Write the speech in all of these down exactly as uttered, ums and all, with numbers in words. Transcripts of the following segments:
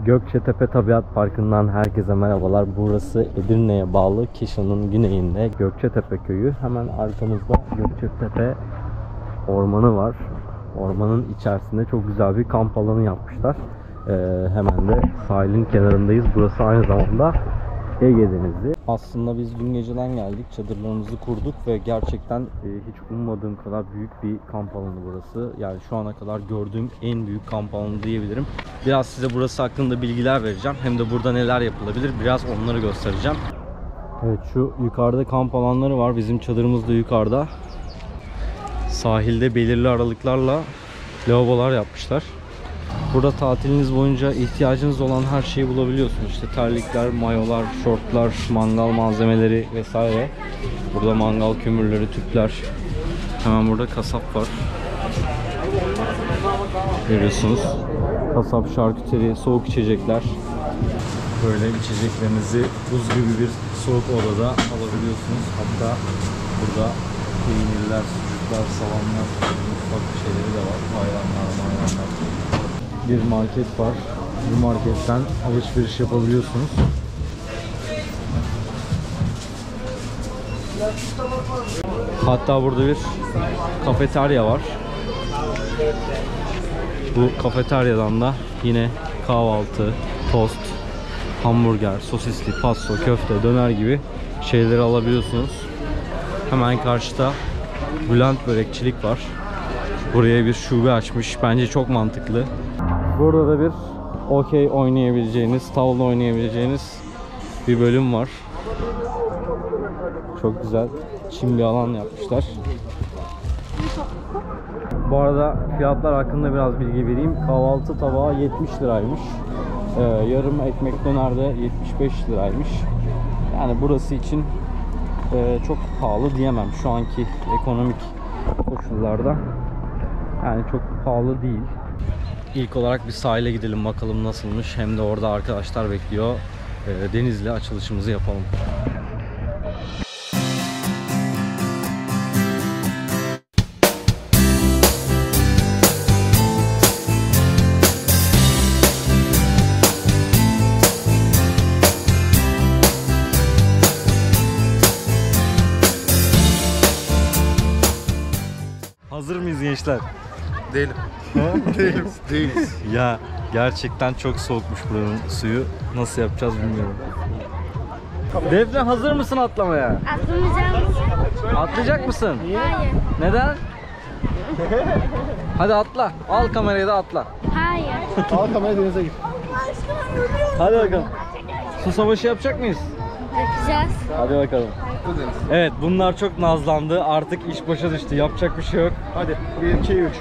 Gökçetepe Tabiat Parkı'ndan herkese merhabalar. Burası Edirne'ye bağlı Keşan'ın güneyinde Gökçetepe köyü. Hemen arkamızda Gökçetepe ormanı var. Ormanın içerisinde çok güzel bir kamp alanı yapmışlar. Ee, hemen de sahilin kenarındayız. Burası aynı zamanda Ege Denizi. Aslında biz dün geceden geldik, çadırlarımızı kurduk ve gerçekten e, hiç ummadığım kadar büyük bir kamp alanı burası. Yani şu ana kadar gördüğüm en büyük kamp alanı diyebilirim. Biraz size burası hakkında bilgiler vereceğim. Hem de burada neler yapılabilir biraz onları göstereceğim. Evet, şu yukarıda kamp alanları var. Bizim çadırımız da yukarıda. Sahilde belirli aralıklarla lavabolar yapmışlar. Burada tatiliniz boyunca ihtiyacınız olan her şeyi bulabiliyorsunuz. İşte terlikler, mayolar, şortlar, mangal malzemeleri vesaire. Burada mangal kömürleri, tüpler. Hemen burada kasap var. Görüyorsunuz. Kasap, şarküteri, soğuk içecekler. Böyle içeceklerinizi buz gibi bir soğuk odada alabiliyorsunuz. Hatta burada peynirler, sucuklar, salamlar, mutfak şeyleri de var. Ayranlar, mayranlar. Bir market var. Bu marketten alışveriş yapabiliyorsunuz. Hatta burada bir kafeterya var. Bu kafeteryadan da yine kahvaltı, tost, hamburger, sosisli, pasto, köfte, döner gibi şeyleri alabiliyorsunuz. Hemen karşıda Bülent Börekçilik var. Buraya bir şube açmış. Bence çok mantıklı. Burada da bir okey oynayabileceğiniz, tavla oynayabileceğiniz bir bölüm var. Çok güzel çim bir alan yapmışlar. Bu arada fiyatlar hakkında biraz bilgi vereyim. Kahvaltı tabağı yetmiş liraymış. Ee, yarım ekmek döner de yetmiş beş liraymış. Yani burası için e, çok pahalı diyemem şu anki ekonomik koşullarda. Yani çok pahalı değil. İlk olarak bir sahile gidelim bakalım nasılmış. Hem de orada arkadaşlar bekliyor. E, denizle açılışımızı yapalım. Hazır mıyız gençler? Değilim. Değilim. Değiliz. Ya gerçekten çok soğukmuş buranın suyu. Nasıl yapacağız bilmiyorum. Defne, hazır mısın atlamaya? Atlamayacağım. Atlayacak mısın? Hayır. Neden? Hadi atla. Al kamerayı da atla. Hayır. Al kamerayı denize git. Hadi bakalım. Su savaşı yapacak mıyız? Yapacağız. Hadi bakalım. Evet, bunlar çok nazlandı. Artık iş başa düştü. Yapacak bir şey yok. Hadi. bir, iki, üç.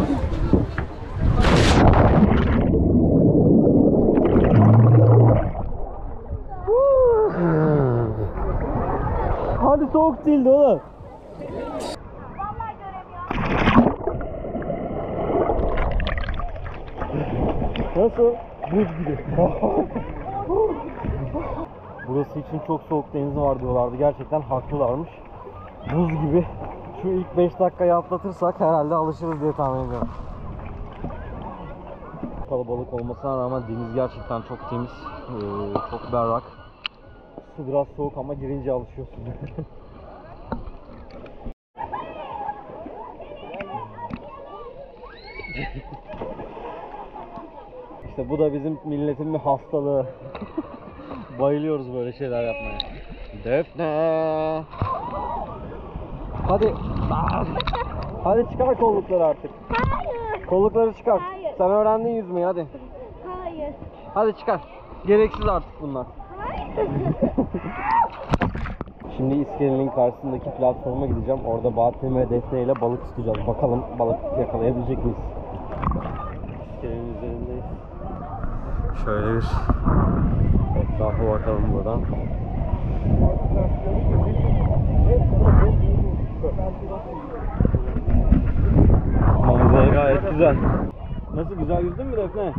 Hadi, soğuk değildi oğlum. Nasıl? Buz gibi. Burası için çok soğuk denizi var diyorlardı. Gerçekten haklılarmış. Buz gibi. Şu ilk beş dakikayı atlatırsak herhalde alışırız diye tahmin ediyorum. Kalabalık olmasına rağmen deniz gerçekten çok temiz. Ee, çok berrak. Su biraz soğuk ama girince alışıyorsun. İşte bu da bizim milletin bir hastalığı. Bayılıyoruz böyle şeyler yapmaya. Defne. Hadi. Hadi çıkar kollukları artık. Hayır. Kollukları çıkar. Hayır. Sen öğrendin yüzmeyi, hadi. Hayır. Hadi çıkar. Gereksiz artık bunlar. Hayır. Şimdi iskelenin karşısındaki platforma gideceğim. Orada Bahattin ve Defne ile balık tutacağız. Bakalım balık yakalayabilecek miyiz? İskelenin üzerindeyiz. Şöyle bir etrafa bakalım buradan. Manzara gayet güzel. Nasıl, güzel yüzdün mü Defne?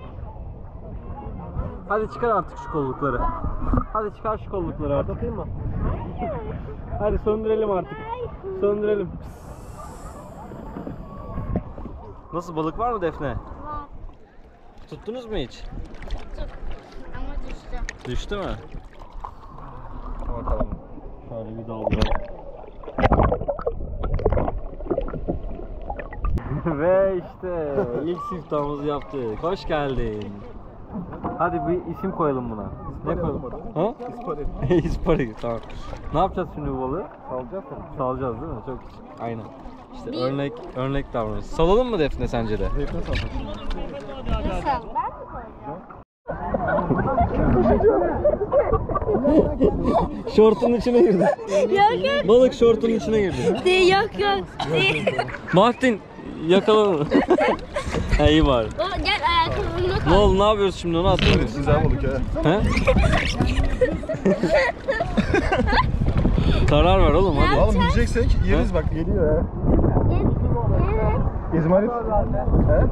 Hadi çıkar artık şu kollukları. Hadi çıkar şu kollukları artık. Atayım mı? Hadi söndürelim artık. Söndürelim. Nasıl, balık var mı Defne? Var. Tuttunuz mu hiç? düştü. Düştü mü? Bakalım. Şöyle bir dolduralım. Ve işte ilk siftahımızı yaptık. Hoş geldin. Hadi bir isim koyalım buna. Ne koyalım? Ha? İspari. İspari, tamam. Ne yapacağız şimdi bu balığı? Salacağız mı? Salacağız değil mi? Çok aynen. İşte Bir- örnek örnek davranış. Salalım mı Defne sence de? Zeytin salacağız. Nasıl? Ben mi koyacağım? Şortun içine girdi. Yok yok. Balık şortun içine girdi. De, yok yok. De. Mahtin yakala onu. Ha, iyi bari. O, gel ayakkabımla Ne koy. oldu? Ne yapıyoruz şimdi? Onu atıyor muyuz? Güzel balık ya. He? Karar ver oğlum hadi. Oğlum yiyeceksek yeriz bak geliyor ya. Evet. İzmarit. He?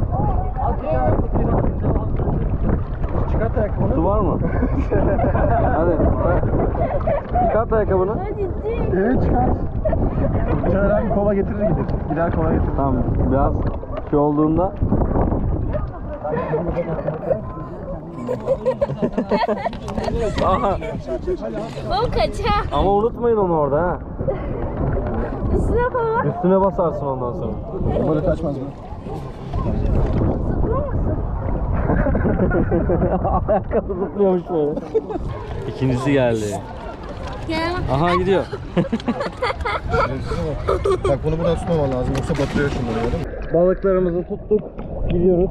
Çıkart ayakkabını. Su var mı? Hadi. Çıkart ayakkabını. Hadi de. Evet çıkart. Şöyle abi kova getirir gider. Gider kova getirir. Tamam biraz şey olduğunda. Aha. O kaçar. Ama unutmayın onu orada ha. Üstüne koy. Üstüne basarsın ondan sonra. Böyle kaçmaz mı? Ayakkabı zıplıyormuş böyle. İkincisi geldi. Gel. Aha gidiyor. Bak bunu buradan tutmaman lazım yoksa batırıyor şunları gördün mü? Balıklarımızı tuttuk. Gidiyoruz.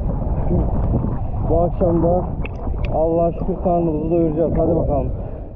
Bu akşam da Allah'a şükür karnımızı doyuracağız. Hadi bakalım.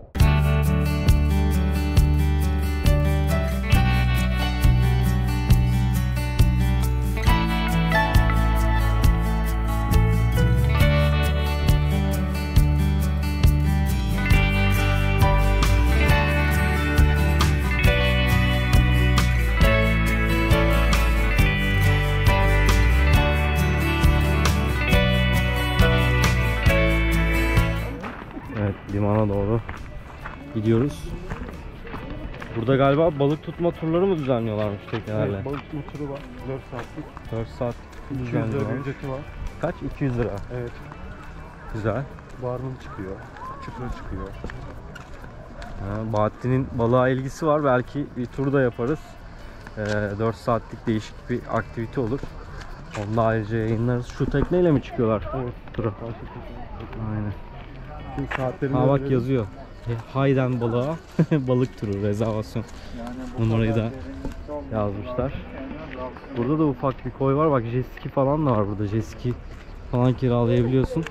Evet, limana doğru gidiyoruz. Burada galiba balık tutma turları mı düzenliyorlarmış teknelerle? Evet, balık tutma turu var. dört saatlik. dört saat iki yüz lira bir düzenliyorlar. ücreti var. Kaç? iki yüz lira. Evet. Güzel. Barnum çıkıyor. Çıpra çıkıyor. Ha, Bahattin'in balığa ilgisi var. Belki bir tur da yaparız. Ee, dört saatlik değişik bir aktivite olur. Onu da ayrıca yayınlarız. Şu tekneyle mi çıkıyorlar? Evet. Tura. Aynen. Şimdi saatlerini Ha bak verelim. yazıyor. Hayden balığa balık turu rezervasyon numarayı da yazmışlar. Burada da ufak bir koy var. Bak jet ski falan da var burada. Jet ski falan kiralayabiliyorsun.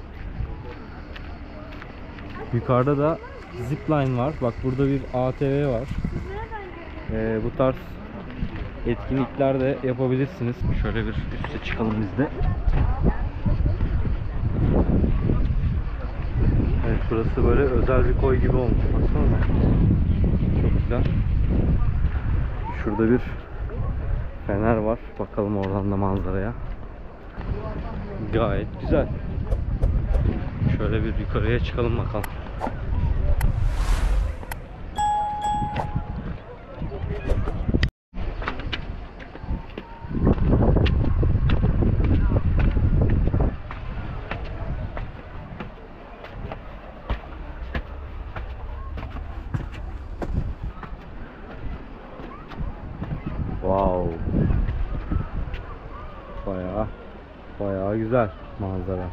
Yukarıda da zipline var. Bak burada bir A T V var. Ee, bu tarz etkinlikler de yapabilirsiniz. Şöyle bir üste çıkalım biz de. Evet, burası böyle özel bir koy gibi olmuş. Baksanıza. Çok güzel. Şurada bir fener var. Bakalım oradan da manzaraya. Gayet güzel. Şöyle bir yukarıya çıkalım bakalım. Wow. Bayağı bayağı güzel manzara.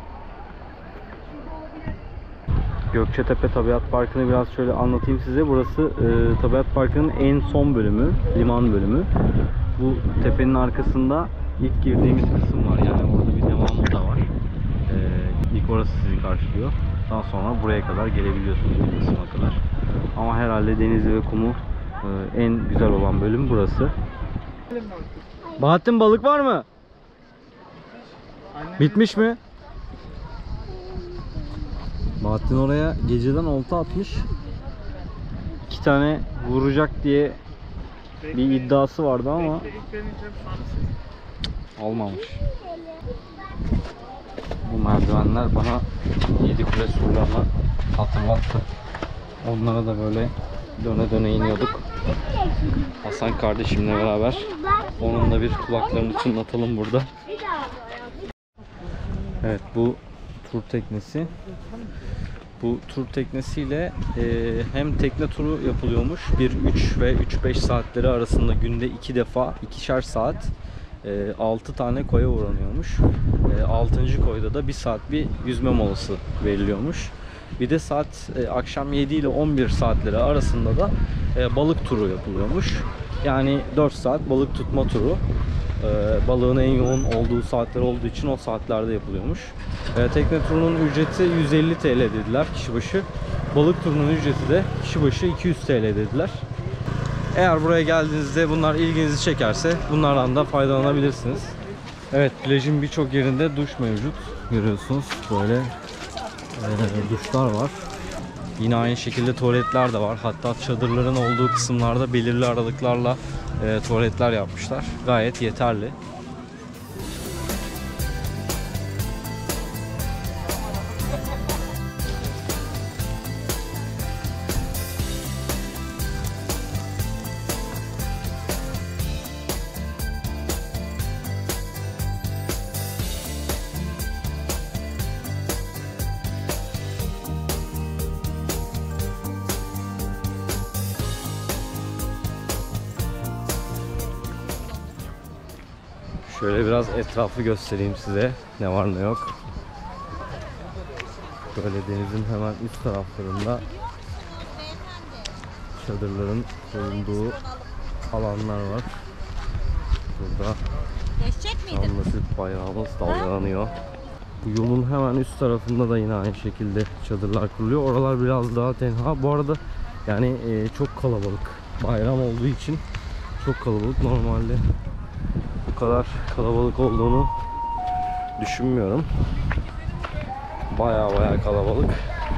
Gökçetepe Tabiat Parkı'nı biraz şöyle anlatayım size. Burası e, Tabiat Parkı'nın en son bölümü, liman bölümü. Bu tepenin arkasında ilk girdiğimiz kısım var. Yani orada bir devamı da var. E, ilk orası sizi karşılıyor. Daha sonra buraya kadar gelebiliyorsunuz, bu kısma kadar. Ama herhalde denizi ve kumu e, en güzel olan bölüm burası. Bahattin, balık var mı? Bitmiş mi? Bahattin oraya geceden olta atmış. İki tane vuracak diye bir iddiası vardı ama olmamış. Bu merdivenler bana yedi kule surlarını hatırlattı. Onlara da böyle döne döne iniyorduk. Hasan kardeşimle beraber. Onunla bir kulaklarını çınlatalım burada. Evet, bu tur teknesi. Bu tur teknesiyle e, hem tekne turu yapılıyormuş. bir üç ve üç beş saatleri arasında günde iki defa ikişer saat e, altı tane koya uğranıyormuş. E, altıncı koyda da bir saat bir yüzme molası veriliyormuş. Bir de saat e, akşam yedi ile on bir saatleri arasında da e, balık turu yapılıyormuş. Yani dört saat balık tutma turu. E, balığın en yoğun olduğu saatler olduğu için o saatlerde yapılıyormuş. E, tekne turunun ücreti yüz elli T L dediler kişi başı. Balık turunun ücreti de kişi başı iki yüz T L dediler. Eğer buraya geldiğinizde bunlar ilginizi çekerse bunlardan da faydalanabilirsiniz. Evet, plajın birçok yerinde duş mevcut. Görüyorsunuz böyle e, duşlar var. Yine aynı şekilde tuvaletler de var. Hatta çadırların olduğu kısımlarda belirli aralıklarla e, tuvaletler yapmışlar. Gayet yeterli. Şöyle biraz etrafı göstereyim size. Ne var ne yok. Böyle denizin hemen üst taraflarında çadırların bulunduğu alanlar var. Burada Anlasip bayrağımız dalgalanıyor. Bu yolun hemen üst tarafında da yine aynı şekilde çadırlar kuruluyor. Oralar biraz daha tenha. Bu arada yani e, çok kalabalık. Bayram olduğu için çok kalabalık. Normalde bu kadar kalabalık olduğunu düşünmüyorum. Baya baya kalabalık.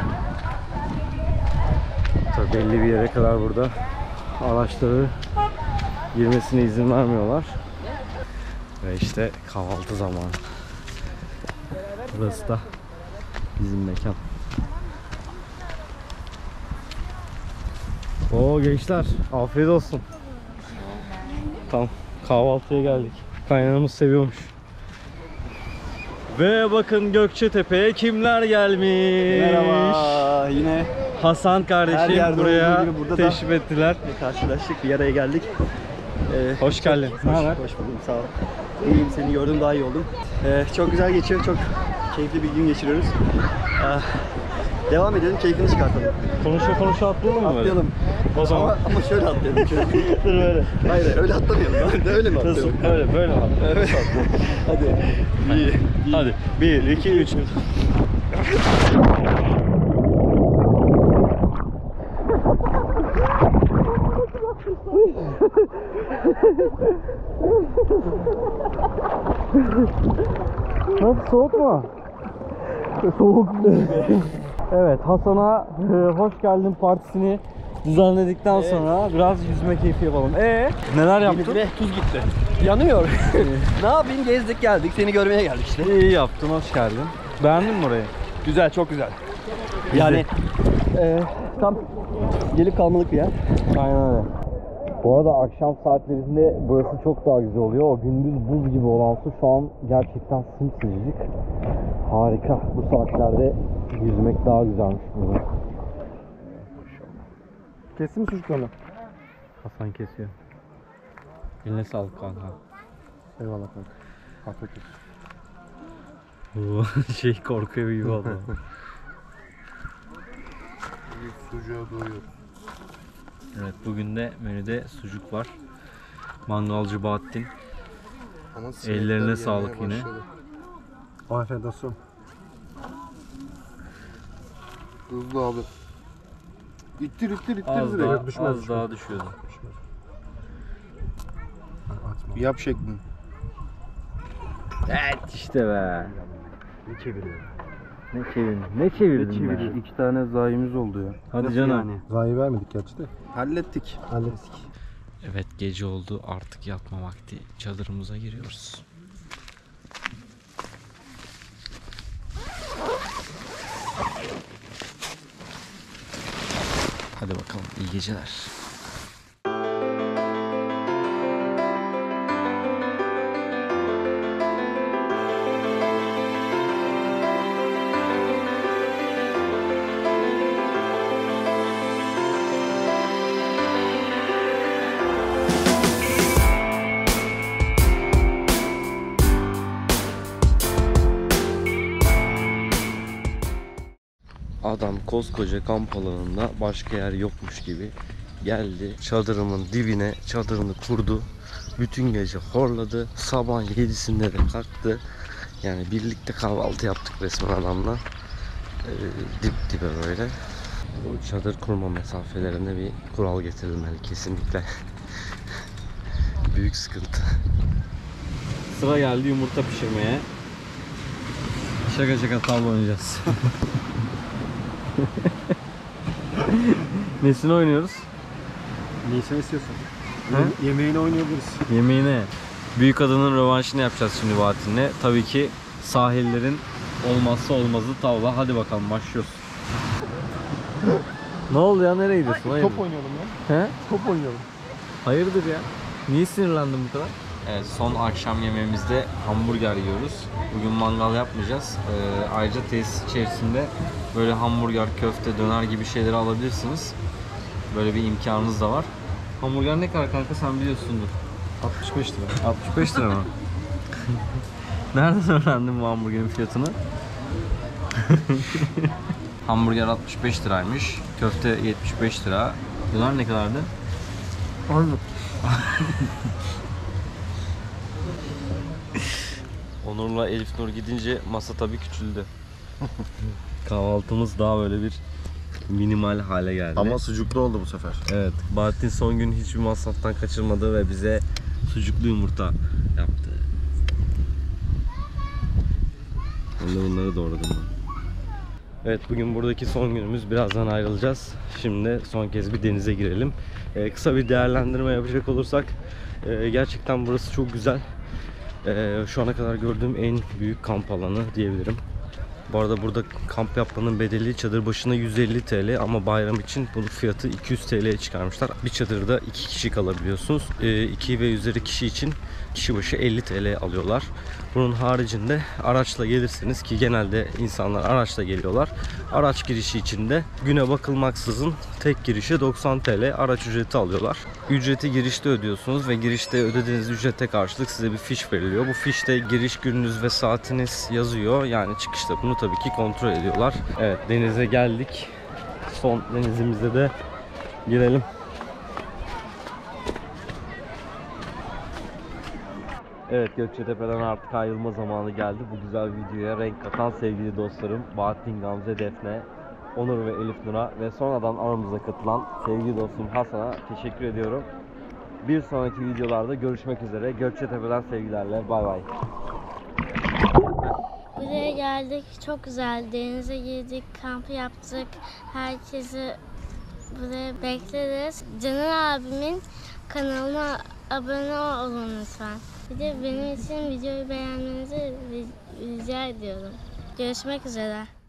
Tabii belli bir yere kadar burada araçları girmesine izin vermiyorlar. Ve işte kahvaltı zamanı. Burası da bizim mekan. Oo gençler, afiyet olsun. Tam kahvaltıya geldik. Kaynanamız seviyormuş. Ve bakın Gökçetepe'ye kimler gelmiş? Merhaba. Yine Hasan her kardeşim yerde buraya olduğu gibi burada teşrif da ettiler. karşılaştık. Bir araya geldik. Ee, Hoş çok- geldin. Hoş, Ne haber? hoş buldum. Sağ ol. İyiyim. Seni gördüm, daha iyi oldum. Ee, çok güzel geçiyor. Çok keyifli bir gün geçiriyoruz. Ee, devam edelim. Keyfini çıkartalım. Konuşa konuşa atlayalım mı böyle? Atlayalım. O zaman. Ama, ama şöyle atlayalım. Şöyle. Dur böyle. Hayır, hayır, öyle atlamayalım. Ben de öyle mi Nasıl? atlayalım? Böyle böyle mi? Evet. Hadi. Bir. Hadi. bir, iki, üç. Nasıl, soğuk mu? Soğuk mu? Evet, Hasan'a e, hoş geldin partisini düzenledikten Evet. sonra biraz yüzme keyfi yapalım. Ee, neler yaptın? Ve tuz gitti. Yanıyor. Ne yapayım, gezdik geldik. Seni görmeye geldik işte. İyi yaptın, hoş geldin. Beğendin mi orayı? Güzel, çok güzel. Yani e, tam gelip kalmalık bir yer. Aynen öyle. Bu arada akşam saatlerinde burası çok daha güzel oluyor. O gündüz buz gibi olan su şu an gerçekten sımsıcacık. Harika. Bu saatlerde yüzmek daha güzelmiş burada. Kestin mi çocuklarını? Hasan kesiyor. Eline sağlık kanka. Eyvallah kanka. Afiyet olsun. Bu şey korkuyor gibi oldu. Sucuğa doyuyor. Evet, bugün de menüde sucuk var. Mangalcı Bahattin. Ellerine sağlık yine. Afiyet olsun. Hızlı abi. İttir ittir ittir Az direkt. daha, düşmez, az düşmez. daha düşüyordu. Yap şeklini. Evet işte be. Ne çeviriyor? Ne çevirdin? Ne çevirdin be? İki tane zayimiz oldu ya. Hadi canım. Zayi vermedik gerçi de. Hallettik. Hallettik. Evet, gece oldu, artık yatma vakti. Çadırımıza giriyoruz. Hadi bakalım, iyi geceler. Adam koskoca kamp alanında başka yer yokmuş gibi geldi. Çadırımın dibine çadırını kurdu. Bütün gece horladı. Sabah yedisinde de kalktı. Yani birlikte kahvaltı yaptık resmen adamla. Ee, dip dibe böyle. Bu çadır kurma mesafelerinde bir kural getirilmeli kesinlikle. Büyük sıkıntı. Sıra geldi yumurta pişirmeye. Şaka şaka tavla oynayacağız. Nesini oynuyoruz? Neyse istiyorsan. He? Yemeğini oynayabiliriz. Yemeğine. Büyük adının rövanşını yapacağız şimdi Bahattin'le. Tabii ki sahillerin olmazsa olmazı tavla. Hadi bakalım başlıyoruz. Ne oldu ya, nereye gidiyorsun? Hayırdır? Top oynayalım ya. He? Top oynayalım. Hayırdır ya? Niye sinirlendin bu kadar? Evet, son akşam yemeğimizde hamburger yiyoruz. Bugün mangal yapmayacağız. Ee, ayrıca tesis içerisinde böyle hamburger, köfte, döner gibi şeyleri alabilirsiniz. Böyle bir imkanınız da var. Hamburger ne kadar kanka, sen biliyorsundur. altmış beş lira. altmış beş lira mı? Nereden öğrendin bu hamburgerin fiyatını? Hamburger altmış beş liraymış. Köfte yetmiş beş lira. Döner ne kadardı? Aynı. Onur'la Elif Nur gidince masa tabii küçüldü. Kahvaltımız daha böyle bir minimal hale geldi. Ama sucuklu oldu bu sefer. Evet, Bahattin son gün hiçbir masraftan kaçırmadı ve bize sucuklu yumurta yaptı. Ben de bunları doğradım ben. Evet, bugün buradaki son günümüz. Birazdan ayrılacağız. Şimdi son kez bir denize girelim. Ee, kısa bir değerlendirme yapacak olursak e, gerçekten burası çok güzel. Ee, şu ana kadar gördüğüm en büyük kamp alanı diyebilirim. Bu arada burada kamp yapmanın bedeli çadır başına yüz elli TL ama bayram için bunun fiyatı iki yüz TL'ye çıkarmışlar. Bir çadırda iki kişi kalabiliyorsunuz. iki ve üzeri kişi için kişi başı elli TL alıyorlar. Bunun haricinde araçla gelirseniz, ki genelde insanlar araçla geliyorlar. Araç girişi için de güne bakılmaksızın tek girişe doksan TL araç ücreti alıyorlar. Ücreti girişte ödüyorsunuz ve girişte ödediğiniz ücrete karşılık size bir fiş veriliyor. Bu fişte giriş gününüz ve saatiniz yazıyor. Yani çıkışta bunu tabii ki kontrol ediyorlar. Evet, denize geldik. Son denizimize de girelim. Evet, Gökçetepe'den artık ayrılma zamanı geldi. Bu güzel videoya renk katan sevgili dostlarım Bahattin, Gamze, Defne, Onur ve Elif Nur'a ve sonradan aramıza katılan sevgili dostum Hasan'a teşekkür ediyorum. Bir sonraki videolarda görüşmek üzere. Gökçetepe'den sevgilerle. Bay bay. Buraya geldik. Çok güzel. Denize girdik. Kampı yaptık. Herkesi buraya bekleriz. Caner abimin kanalına abone olun lütfen. Bir de benim için videoyu beğenmenizi rica ediyorum. Görüşmek üzere.